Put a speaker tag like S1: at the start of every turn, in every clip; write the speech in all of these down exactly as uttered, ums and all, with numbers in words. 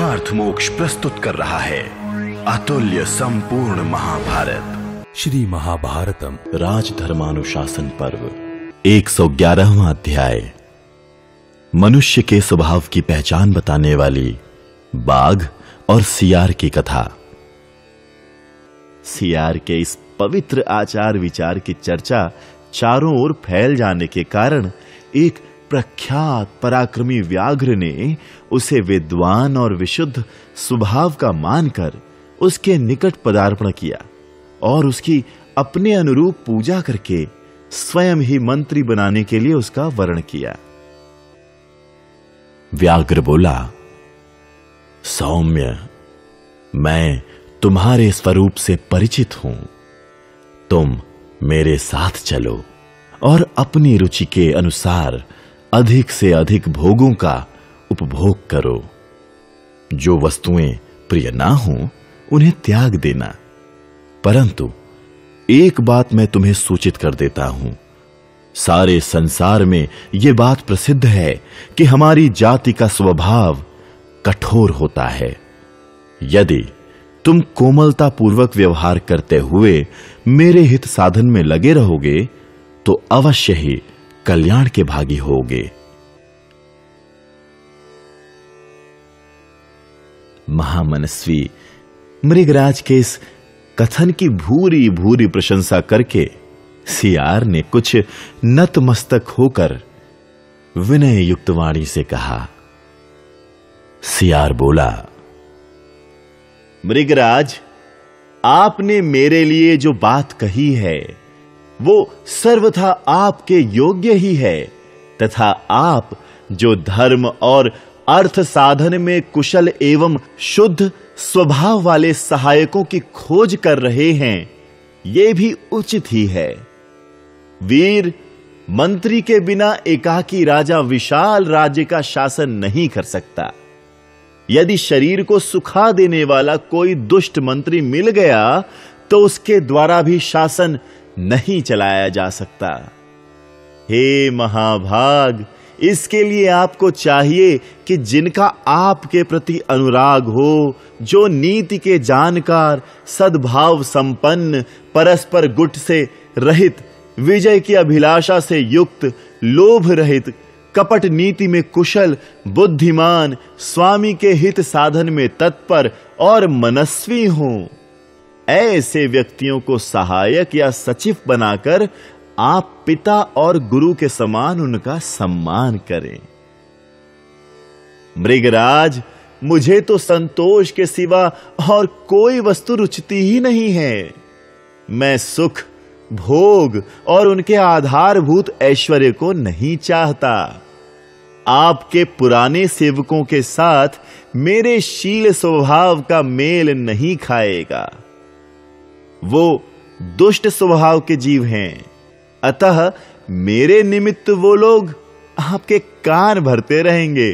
S1: पुरुषार्थ मोक्ष प्रस्तुत कर रहा है अतुल्य संपूर्ण महाभारत।
S2: श्री महाभारतम
S3: राजधर्मानुशासन पर्व एक सौ ग्यारहवां अध्याय। मनुष्य के स्वभाव की पहचान बताने वाली बाघ और सियार की कथा। सियार के इस पवित्र आचार विचार की चर्चा चारों ओर फैल जाने के कारण एक प्रख्यात पराक्रमी व्याघ्र ने उसे विद्वान और विशुद्ध स्वभाव का मानकर उसके निकट पदार्पण किया और उसकी अपने अनुरूप पूजा करके स्वयं ही मंत्री बनाने के लिए उसका वर्ण किया। व्याघ्र बोला, सौम्य, मैं तुम्हारे स्वरूप से परिचित हूं। तुम मेरे साथ चलो और अपनी रुचि के अनुसार अधिक से अधिक भोगों का उपभोग करो। जो वस्तुएं प्रिय ना हों उन्हें त्याग देना। परंतु एक बात मैं तुम्हें सूचित कर देता हूं। सारे संसार में यह बात प्रसिद्ध है कि हमारी जाति का स्वभाव कठोर होता है। यदि तुम कोमलता पूर्वक व्यवहार करते हुए मेरे हित साधन में लगे रहोगे तो अवश्य ही कल्याण के भागी होगे। महामनस्वी मृगराज के इस कथन की भूरी भूरी प्रशंसा करके सियार ने कुछ नतमस्तक होकर विनय युक्त वाणी से कहा। सियार बोला, मृगराज, आपने मेरे लिए जो बात कही है वो सर्वथा आपके योग्य ही है, तथा आप जो धर्म और अर्थ साधन में कुशल एवं शुद्ध स्वभाव वाले सहायकों की खोज कर रहे हैं, ये भी उचित ही है। वीर, मंत्री के बिना एकाकी राजा विशाल राज्य का शासन नहीं कर सकता। यदि शरीर को सुखा देने वाला कोई दुष्ट मंत्री मिल गया तो उसके द्वारा भी शासन नहीं चलाया जा सकता। हे महाभाग, इसके लिए आपको चाहिए कि जिनका आपके प्रति अनुराग हो, जो नीति के जानकार, सद्भाव संपन्न, परस्पर गुट से रहित, विजय की अभिलाषा से युक्त, लोभ रहित, कपट नीति में कुशल, बुद्धिमान, स्वामी के हित साधन में तत्पर और मनस्वी हों, ऐसे व्यक्तियों को सहायक या सचिव बनाकर आप पिता और गुरु के समान उनका सम्मान करें। मृगराज, मुझे तो संतोष के सिवा और कोई वस्तु रुचती ही नहीं है। मैं सुख, भोग और उनके आधारभूत ऐश्वर्य को नहीं चाहता। आपके पुराने सेवकों के साथ मेरे शील स्वभाव का मेल नहीं खाएगा। वो दुष्ट स्वभाव के जीव हैं, अतः मेरे निमित्त वो लोग आपके कान भरते रहेंगे।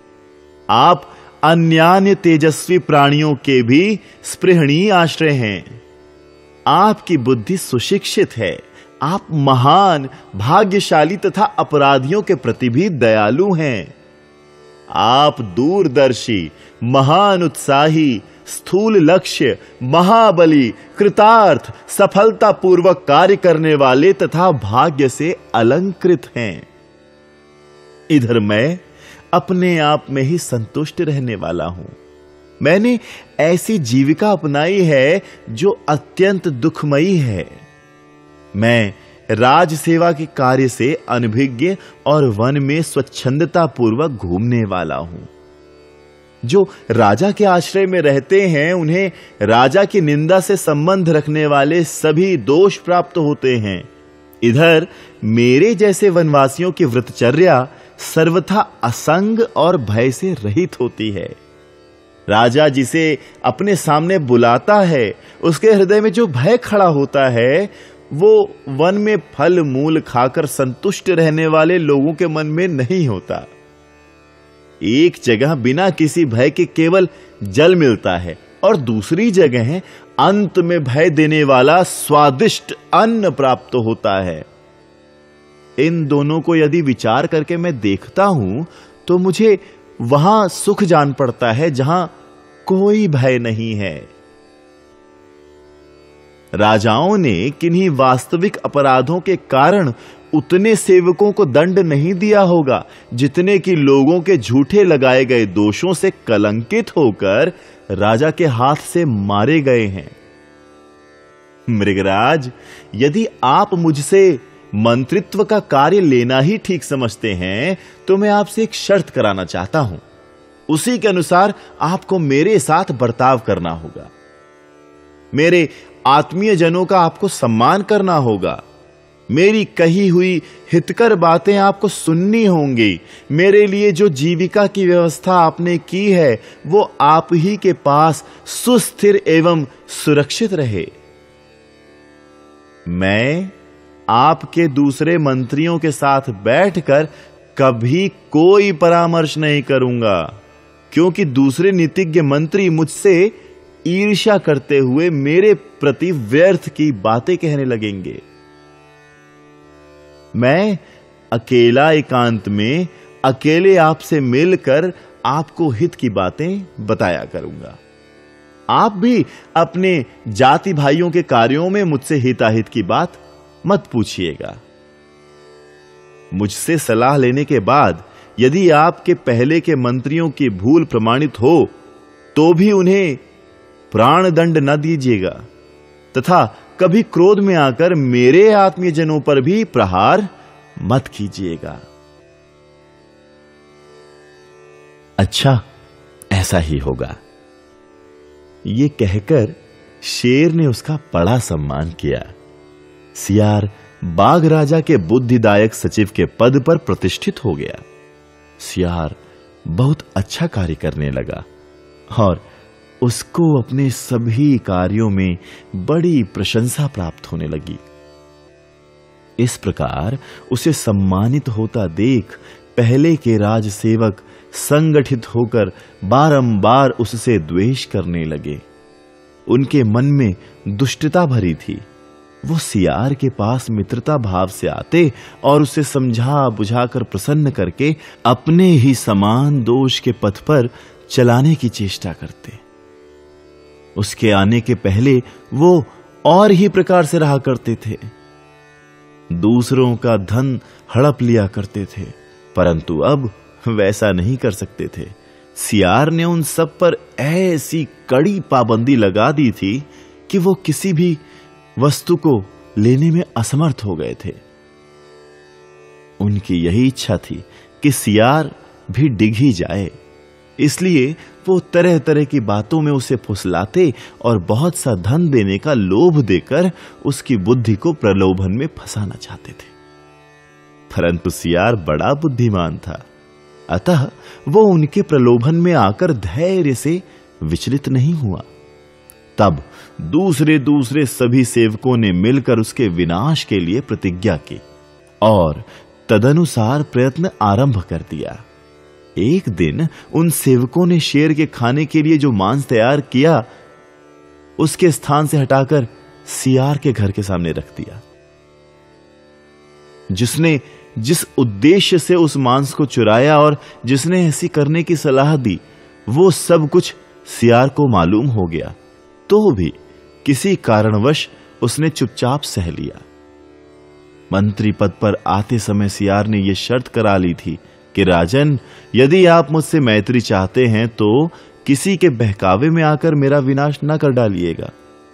S3: आप अन्यान्य तेजस्वी प्राणियों के भी स्पृहणीय आश्रय हैं। आपकी बुद्धि सुशिक्षित है। आप महान, भाग्यशाली तथा अपराधियों के प्रति भी दयालु हैं। आप दूरदर्शी, महान उत्साही, स्थूल लक्ष्य, महाबली, कृतार्थ, सफलता पूर्वक कार्य करने वाले तथा भाग्य से अलंकृत हैं। इधर मैं अपने आप में ही संतुष्ट रहने वाला हूं। मैंने ऐसी जीविका अपनाई है जो अत्यंत दुखमयी है। मैं राज सेवा के कार्य से अनभिज्ञ और वन में स्वच्छंदता पूर्वक घूमने वाला हूं। जो राजा के आश्रय में रहते हैं उन्हें राजा की निंदा से संबंध रखने वाले सभी दोष प्राप्त होते हैं। इधर मेरे जैसे वनवासियों की व्रतचर्या सर्वथा असंग और भय से रहित होती है। राजा जिसे अपने सामने बुलाता है उसके हृदय में जो भय खड़ा होता है वो वन में फल मूल खाकर संतुष्ट रहने वाले लोगों के मन में नहीं होता। एक जगह बिना किसी भय के केवल जल मिलता है और दूसरी जगह अंत में भय देने वाला स्वादिष्ट अन्न प्राप्त होता है। इन दोनों को यदि विचार करके मैं देखता हूं तो मुझे वहां सुख जान पड़ता है जहां कोई भय नहीं है। राजाओं ने किन्हीं वास्तविक अपराधों के कारण उतने सेवकों को दंड नहीं दिया होगा जितने कि लोगों के झूठे लगाए गए दोषों से कलंकित होकर राजा के हाथ से मारे गए हैं। मृगराज, यदि आप मुझसे मंत्रित्व का कार्य लेना ही ठीक समझते हैं तो मैं आपसे एक शर्त कराना चाहता हूं। उसी के अनुसार आपको मेरे साथ बर्ताव करना होगा। मेरे आत्मीय जनों का आपको सम्मान करना होगा। मेरी कही हुई हितकर बातें आपको सुननी होंगी। मेरे लिए जो जीविका की व्यवस्था आपने की है वो आप ही के पास सुस्थिर एवं सुरक्षित रहे। मैं आपके दूसरे मंत्रियों के साथ बैठकर कभी कोई परामर्श नहीं करूंगा, क्योंकि दूसरे नीतिज्ञ मंत्री मुझसे ईर्ष्या करते हुए मेरे प्रति व्यर्थ की बातें कहने लगेंगे। मैं अकेला एकांत में अकेले आपसे मिलकर आपको हित की बातें बताया करूंगा। आप भी अपने जाति भाइयों के कार्यों में मुझसे हिताहित की बात मत पूछिएगा। मुझसे सलाह लेने के बाद यदि आपके पहले के मंत्रियों की भूल प्रमाणित हो तो भी उन्हें प्राण दंड न दीजिएगा तथा कभी क्रोध में आकर मेरे आत्मीय जनों पर भी प्रहार मत कीजिएगा। अच्छा, ऐसा ही होगा। ये कहकर शेर ने उसका बड़ा सम्मान किया। सियार बाघ राजा के बुद्धिदायक सचिव के पद पर प्रतिष्ठित हो गया। सियार बहुत अच्छा कार्य करने लगा और उसको अपने सभी कार्यों में बड़ी प्रशंसा प्राप्त होने लगी। इस प्रकार उसे सम्मानित होता देख पहले के राजसेवक संगठित होकर बारंबार उससे द्वेष करने लगे। उनके मन में दुष्टता भरी थी। वो सियार के पास मित्रता भाव से आते और उसे समझा बुझाकर प्रसन्न करके अपने ही समान दोष के पथ पर चलाने की चेष्टा करते। उसके आने के पहले वो और ही प्रकार से रहा करते थे। दूसरों का धन हड़प लिया करते थे, परंतु अब वैसा नहीं कर सकते थे। सियार ने उन सब पर ऐसी कड़ी पाबंदी लगा दी थी कि वो किसी भी वस्तु को लेने में असमर्थ हो गए थे। उनकी यही इच्छा थी कि सियार भी डिग ही जाए, इसलिए वो तरह तरह की बातों में उसे फुसलाते और बहुत सा धन देने का लोभ देकर उसकी बुद्धि को प्रलोभन में फंसाना चाहते थे। परंतु सियार बड़ा बुद्धिमान था, अतः वो उनके प्रलोभन में आकर धैर्य से विचलित नहीं हुआ। तब दूसरे दूसरे सभी सेवकों ने मिलकर उसके विनाश के लिए प्रतिज्ञा की और तदनुसार प्रयत्न आरंभ कर दिया। एक दिन उन सेवकों ने शेर के खाने के लिए जो मांस तैयार किया उसके स्थान से हटाकर सियार के घर के सामने रख दिया। जिसने जिस उद्देश्य से उस मांस को चुराया और जिसने ऐसी करने की सलाह दी वो सब कुछ सियार को मालूम हो गया, तो भी किसी कारणवश उसने चुपचाप सह लिया। मंत्री पद पर आते समय सियार ने यह शर्त करा ली थी कि राजन, यदि आप मुझसे मैत्री चाहते हैं तो किसी के बहकावे में आकर मेरा विनाश न कर डालिएगा।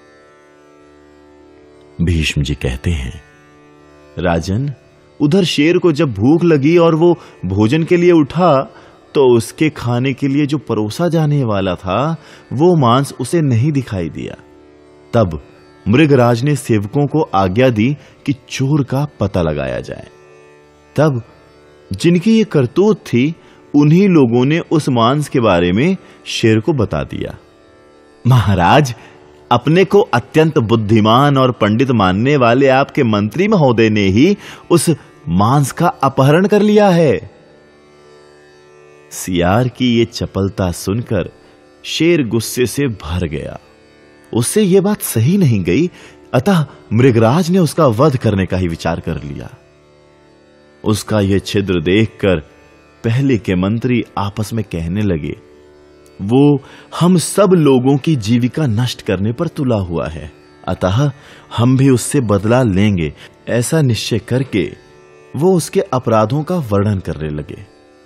S3: भीष्म जी कहते हैं, राजन, उधर शेर को जब भूख लगी और वो भोजन के लिए उठा तो उसके खाने के लिए जो परोसा जाने वाला था वो मांस उसे नहीं दिखाई दिया। तब मृगराज ने सेवकों को आज्ञा दी कि चोर का पता लगाया जाए। तब जिनकी ये करतूत थी उन्हीं लोगों ने उस मांस के बारे में शेर को बता दिया। महाराज, अपने को अत्यंत बुद्धिमान और पंडित मानने वाले आपके मंत्री महोदय ने ही उस मांस का अपहरण कर लिया है। सियार की ये चपलता सुनकर शेर गुस्से से भर गया। उससे यह बात सही नहीं गई, अतः मृगराज ने उसका वध करने का ही विचार कर लिया। उसका यह छिद्र देखकर पहले के मंत्री आपस में कहने लगे, वो हम सब लोगों की जीविका नष्ट करने पर तुला हुआ है, अतः हम भी उससे बदला लेंगे। ऐसा निश्चय करके वो उसके अपराधों का वर्णन करने लगे।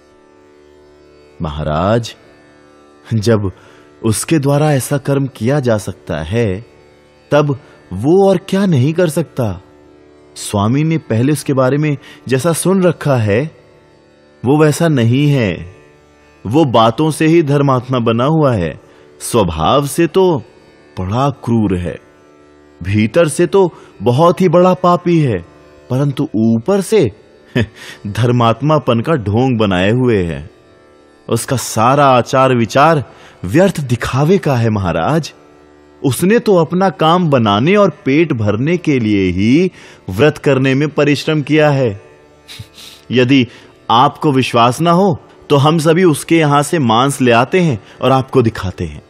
S3: महाराज, जब उसके द्वारा ऐसा कर्म किया जा सकता है, तब वो और क्या नहीं कर सकता। स्वामी ने पहले उसके बारे में जैसा सुन रखा है वो वैसा नहीं है। वो बातों से ही धर्मात्मा बना हुआ है, स्वभाव से तो बड़ा क्रूर है, भीतर से तो बहुत ही बड़ा पापी है, परंतु ऊपर से धर्मात्मापन का ढोंग बनाए हुए है। उसका सारा आचार विचार व्यर्थ दिखावे का है महाराज। उसने तो अपना काम बनाने और पेट भरने के लिए ही व्रत करने में परिश्रम किया है। यदि आपको विश्वास ना हो तो हम सभी उसके यहां से मांस ले आते हैं और आपको दिखाते हैं।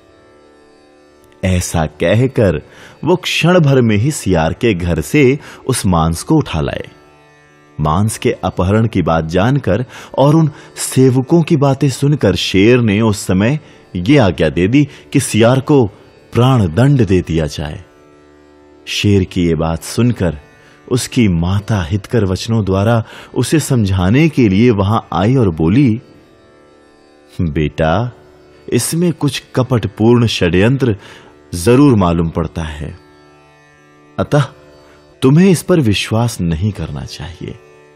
S3: ऐसा कहकर वो क्षण भर में ही सियार के घर से उस मांस को उठा लाए। मांस के अपहरण की बात जानकर और उन सेवकों की बातें सुनकर शेर ने उस समय यह आज्ञा दे दी कि सियार को प्राण दंड दे दिया जाए। शेर की यह बात सुनकर उसकी माता हितकर वचनों द्वारा उसे समझाने के लिए वहां आई और बोली, बेटा, इसमें कुछ कपटपूर्ण षड्यंत्र जरूर मालूम पड़ता है, अतः तुम्हें इस पर विश्वास नहीं करना चाहिए।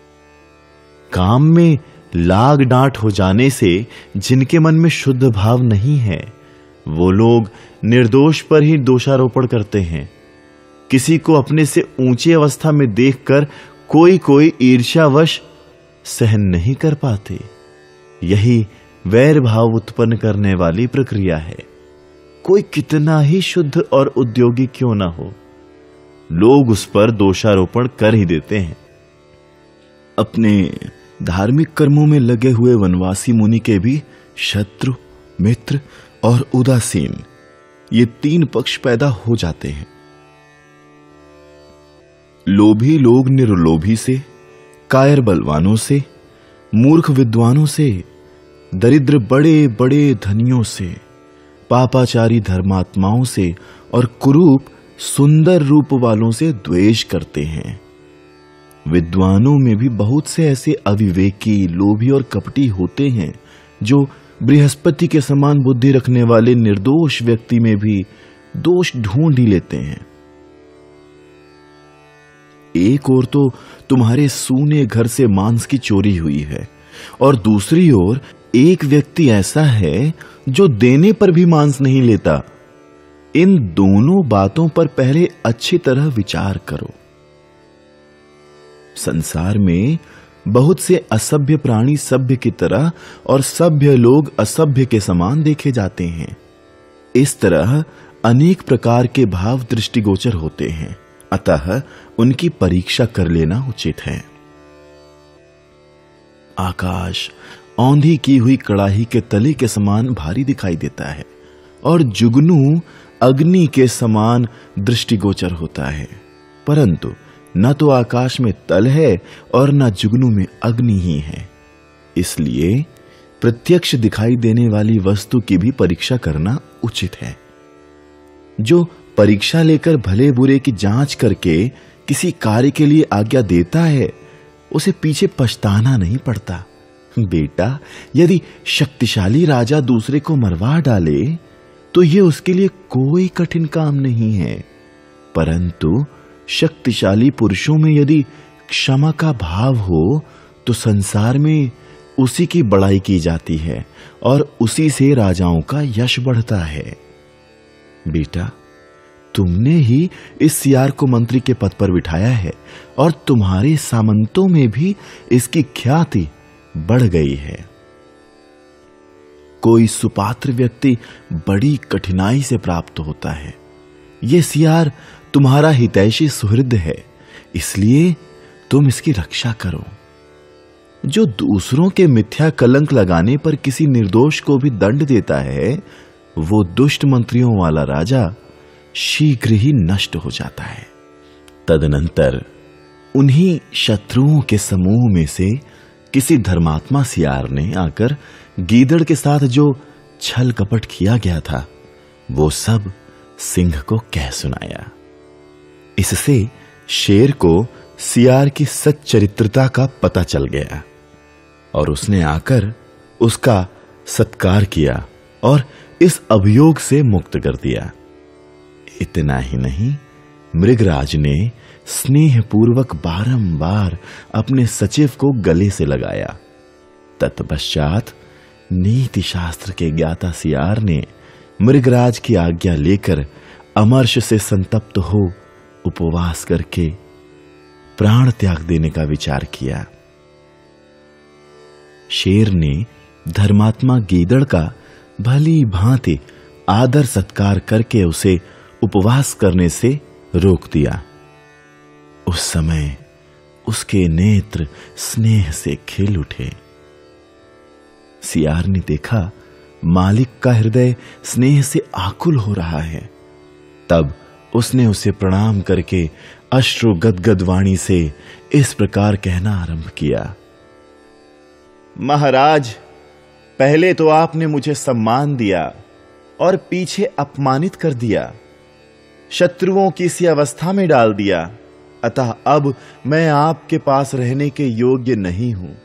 S3: काम में लाग डांट हो जाने से जिनके मन में शुद्ध भाव नहीं है, वो लोग निर्दोष पर ही दोषारोपण करते हैं। किसी को अपने से ऊंची अवस्था में देखकर कोई कोई ईर्ष्यावश सहन नहीं कर पाते। यही वैर भाव उत्पन्न करने वाली प्रक्रिया है। कोई कितना ही शुद्ध और उद्योगी क्यों ना हो, लोग उस पर दोषारोपण कर ही देते हैं। अपने धार्मिक कर्मों में लगे हुए वनवासी मुनि के भी शत्रु, मित्र और उदासीन, ये तीन पक्ष पैदा हो जाते हैं। लोभी लोग निर्लोभी से, कायर बलवानों से, मूर्ख विद्वानों से, दरिद्र बड़े बड़े धनियों से, पापाचारी धर्मात्माओं से और कुरूप सुंदर रूप वालों से द्वेष करते हैं। विद्वानों में भी बहुत से ऐसे अविवेकी, लोभी और कपटी होते हैं जो बृहस्पति के समान बुद्धि रखने वाले निर्दोष व्यक्ति में भी दोष ढूंढ ही लेते हैं। एक ओर तो तुम्हारे सूने घर से मांस की चोरी हुई है और दूसरी ओर एक व्यक्ति ऐसा है जो देने पर भी मांस नहीं लेता। इन दोनों बातों पर पहले अच्छी तरह विचार करो। संसार में बहुत से असभ्य प्राणी सभ्य की तरह और सभ्य लोग असभ्य के समान देखे जाते हैं। इस तरह अनेक प्रकार के भाव दृष्टिगोचर होते हैं, अतः उनकी परीक्षा कर लेना उचित है। आकाश औंधी की हुई कड़ाही के तले के समान भारी दिखाई देता है और जुगनू अग्नि के समान दृष्टिगोचर होता है, परंतु न तो आकाश में तल है और न जुगनू में अग्नि ही है। इसलिए प्रत्यक्ष दिखाई देने वाली वस्तु की भी परीक्षा करना उचित है। जो परीक्षा लेकर भले बुरे की जांच करके किसी कार्य के लिए आज्ञा देता है, उसे पीछे पछताना नहीं पड़ता। बेटा, यदि शक्तिशाली राजा दूसरे को मरवा डाले तो यह उसके लिए कोई कठिन काम नहीं है, परंतु शक्तिशाली पुरुषों में यदि क्षमा का भाव हो तो संसार में उसी की बड़ाई की जाती है और उसी से राजाओं का यश बढ़ता है। बेटा, तुमने ही इस सियार को मंत्री के पद पर बिठाया है और तुम्हारे सामंतों में भी इसकी ख्याति बढ़ गई है। कोई सुपात्र व्यक्ति बड़ी कठिनाई से प्राप्त होता है। यह सियार तुम्हारा हितैषी सुहृद है, इसलिए तुम इसकी रक्षा करो। जो दूसरों के मिथ्या कलंक लगाने पर किसी निर्दोष को भी दंड देता है, वो दुष्ट मंत्रियों वाला राजा शीघ्र ही नष्ट हो जाता है। तदनंतर उन्हीं शत्रुओं के समूह में से किसी धर्मात्मा सियार ने आकर गीदड़ के साथ जो छल कपट किया गया था वो सब सिंह को कह सुनाया। इससे शेर को सियार की सच्चरित्रता का पता चल गया और उसने आकर उसका सत्कार किया और इस अभियोग से मुक्त कर दिया। इतना ही नहीं, मृगराज ने स्नेहपूर्वक बारंबार अपने सचिव को गले से लगाया। तत्पश्चात नीति शास्त्र के ज्ञाता सियार ने मृगराज की आज्ञा लेकर अमर्ष से संतप्त हो उपवास करके प्राण त्याग देने का विचार किया। शेर ने धर्मात्मा गीदड़ का भली भांति आदर सत्कार करके उसे उपवास करने से रोक दिया। उस समय उसके नेत्र स्नेह से खिल उठे। सियार ने देखा मालिक का हृदय स्नेह से आकुल हो रहा है। तब उसने उसे प्रणाम करके अश्रु गदगद वाणी से इस प्रकार कहना आरंभ किया। महाराज, पहले तो आपने मुझे सम्मान दिया और पीछे अपमानित कर दिया, शत्रुओं की सी अवस्था में डाल दिया, अतः अब मैं आपके पास रहने के योग्य नहीं हूं।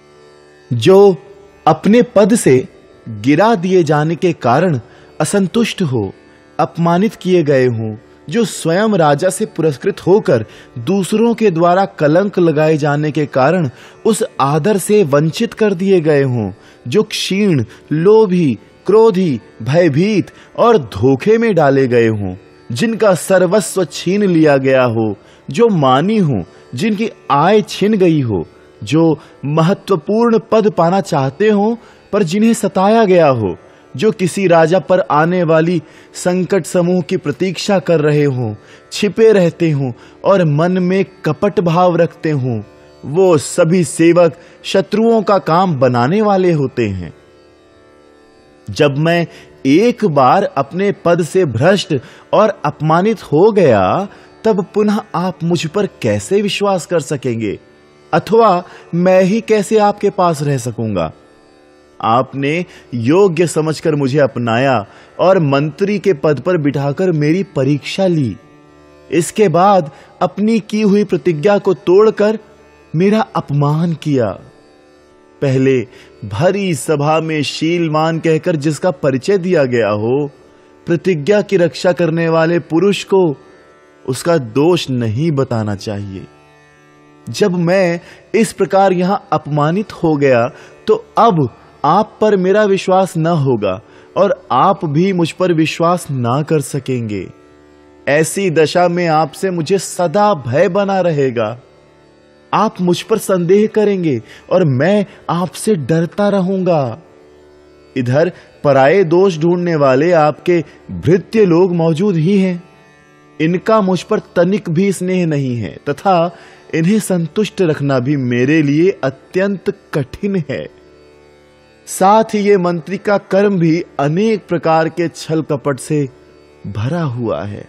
S3: जो अपने पद से गिरा दिए जाने के कारण असंतुष्ट हो, अपमानित किए गए हों, जो स्वयं राजा से पुरस्कृत होकर दूसरों के द्वारा कलंक लगाए जाने के कारण उस आदर से वंचित कर दिए गए हों, जो क्षीण, लोभी, क्रोधी, भयभीत और धोखे में डाले गए हों, जिनका सर्वस्व छीन लिया गया हो, जो मानी हो, जिनकी आय छिन गई हो, जो महत्वपूर्ण पद पाना चाहते हो पर जिन्हें सताया गया हो, जो किसी राजा पर आने वाली संकट समूह की प्रतीक्षा कर रहे हों, छिपे रहते हों और मन में कपट भाव रखते हों, वो सभी सेवक शत्रुओं का काम बनाने वाले होते हैं। जब मैं एक बार अपने पद से भ्रष्ट और अपमानित हो गया, तब पुनः आप मुझ पर कैसे विश्वास कर सकेंगे, अथवा मैं ही कैसे आपके पास रह सकूंगा। आपने योग्य समझकर मुझे अपनाया और मंत्री के पद पर बिठाकर मेरी परीक्षा ली। इसके बाद अपनी की हुई प्रतिज्ञा को तोड़कर मेरा अपमान किया। पहले भरी सभा में शीलवान कहकर जिसका परिचय दिया गया हो, प्रतिज्ञा की रक्षा करने वाले पुरुष को उसका दोष नहीं बताना चाहिए। जब मैं इस प्रकार यहां अपमानित हो गया, तो अब आप पर मेरा विश्वास न होगा और आप भी मुझ पर विश्वास ना कर सकेंगे। ऐसी दशा में आपसे मुझे सदा भय बना रहेगा। आप मुझ पर संदेह करेंगे और मैं आपसे डरता रहूंगा। इधर पराये दोष ढूंढने वाले आपके भृत्य लोग मौजूद ही हैं। इनका मुझ पर तनिक भी स्नेह नहीं है तथा इन्हें संतुष्ट रखना भी मेरे लिए अत्यंत कठिन है। साथ ही ये मंत्री का कर्म भी अनेक प्रकार के छल कपट से भरा हुआ है।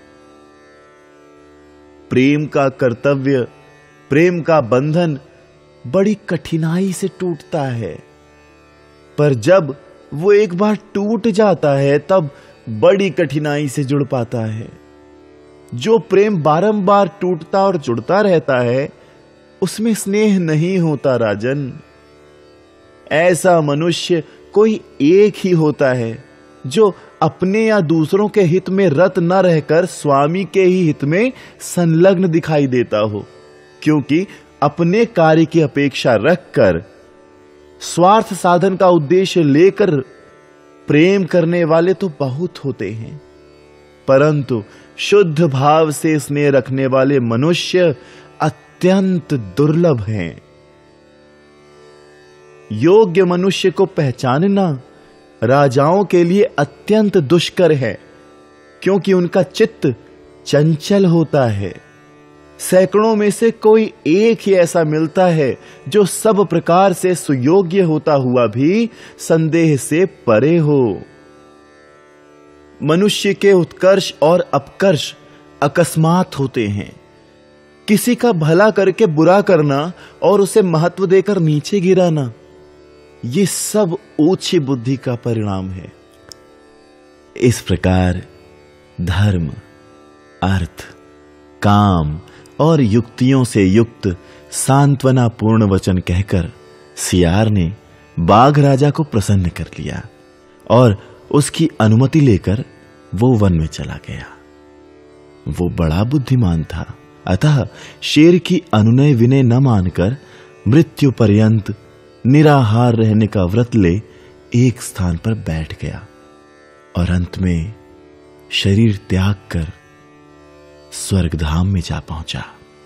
S3: प्रेम का कर्तव्य, प्रेम का बंधन बड़ी कठिनाई से टूटता है, पर जब वो एक बार टूट जाता है तब बड़ी कठिनाई से जुड़ पाता है। जो प्रेम बारंबार टूटता और जुड़ता रहता है, उसमें स्नेह नहीं होता राजन। ऐसा मनुष्य कोई एक ही होता है जो अपने या दूसरों के हित में रत न रहकर स्वामी के ही हित में संलग्न दिखाई देता हो, क्योंकि अपने कार्य की अपेक्षा रखकर स्वार्थ साधन का उद्देश्य लेकर प्रेम करने वाले तो बहुत होते हैं, परंतु शुद्ध भाव से स्नेह रखने वाले मनुष्य अत्यंत दुर्लभ हैं। योग्य मनुष्य को पहचानना राजाओं के लिए अत्यंत दुष्कर है, क्योंकि उनका चित्त चंचल होता है। सैकड़ों में से कोई एक ही ऐसा मिलता है जो सब प्रकार से सुयोग्य होता हुआ भी संदेह से परे हो। मनुष्य के उत्कर्ष और अपकर्ष अकस्मात होते हैं। किसी का भला करके बुरा करना और उसे महत्व देकर नीचे गिराना, ये सब ओछी बुद्धि का परिणाम है। इस प्रकार धर्म, अर्थ, काम और युक्तियों से युक्त सांत्वनापूर्ण वचन कहकर सियार ने बाघ राजा को प्रसन्न कर लिया और उसकी अनुमति लेकर वो वन में चला गया। वो बड़ा बुद्धिमान था, अतः शेर की अनुनय विनय न मानकर मृत्यु पर्यंत निराहार रहने का व्रत ले एक स्थान पर बैठ गया और अंत में शरीर त्याग कर स्वर्गधाम में जा पहुंचा।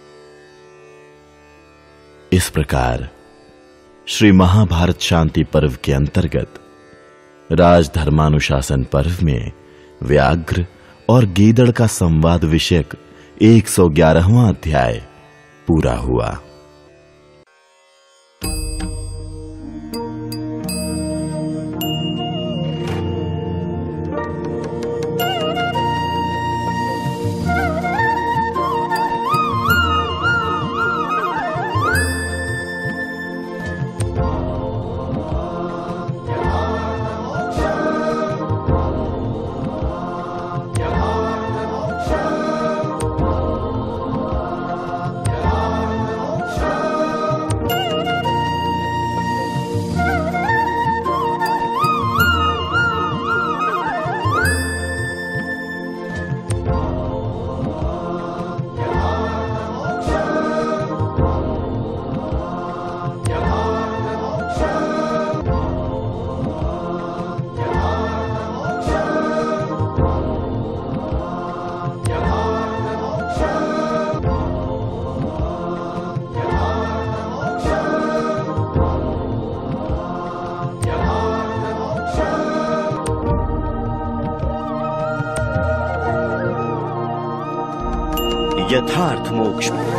S3: इस प्रकार श्री महाभारत शांति पर्व के अंतर्गत राजधर्मानुशासन पर्व में व्याघ्र और गीदड़ का संवाद विषयक एक सौ ग्यारहवां अध्याय पूरा हुआ।
S2: यथार्थ मोक्ष